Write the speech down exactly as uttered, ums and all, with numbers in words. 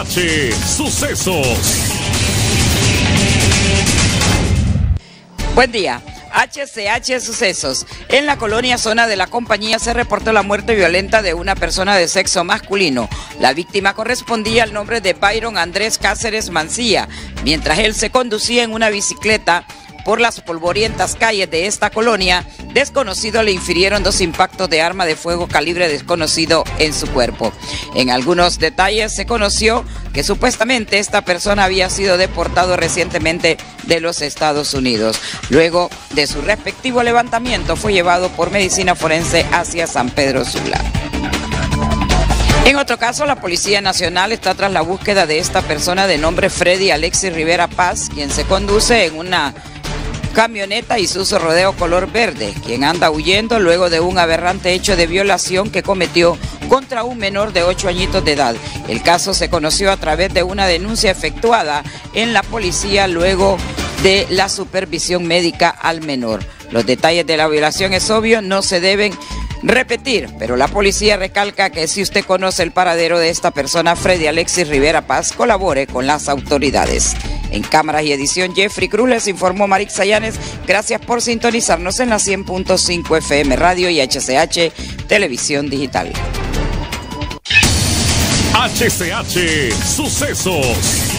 H Sucesos. Buen día. H C H Sucesos. En la colonia Zona de la Compañía se reportó la muerte violenta de una persona de sexo masculino. La víctima correspondía al nombre de Byron Andrés Cáceres Mancilla, mientras él se conducía en una bicicleta por las polvorientas calles de esta colonia. Desconocidos le infirieron dos impactos de arma de fuego calibre desconocido en su cuerpo. En algunos detalles se conoció que supuestamente esta persona había sido deportado recientemente de los Estados Unidos. Luego de su respectivo levantamiento fue llevado por medicina forense hacia San Pedro Sula. En otro caso, la Policía Nacional está tras la búsqueda de esta persona de nombre Freddy Alexis Rivera Paz, quien se conduce en una camioneta Isuzu Rodeo color verde, quien anda huyendo luego de un aberrante hecho de violación que cometió contra un menor de ocho añitos de edad. El caso se conoció a través de una denuncia efectuada en la policía luego de la supervisión médica al menor. Los detalles de la violación, es obvio, no se deben repetir, pero la policía recalca que si usted conoce el paradero de esta persona, Freddy Alexis Rivera Paz, colabore con las autoridades. En cámaras y edición, Jeffrey Cruz, les informó Marix Sayanes. Gracias por sintonizarnos en la cien punto cinco F M Radio y H C H Televisión Digital. H C H Sucesos.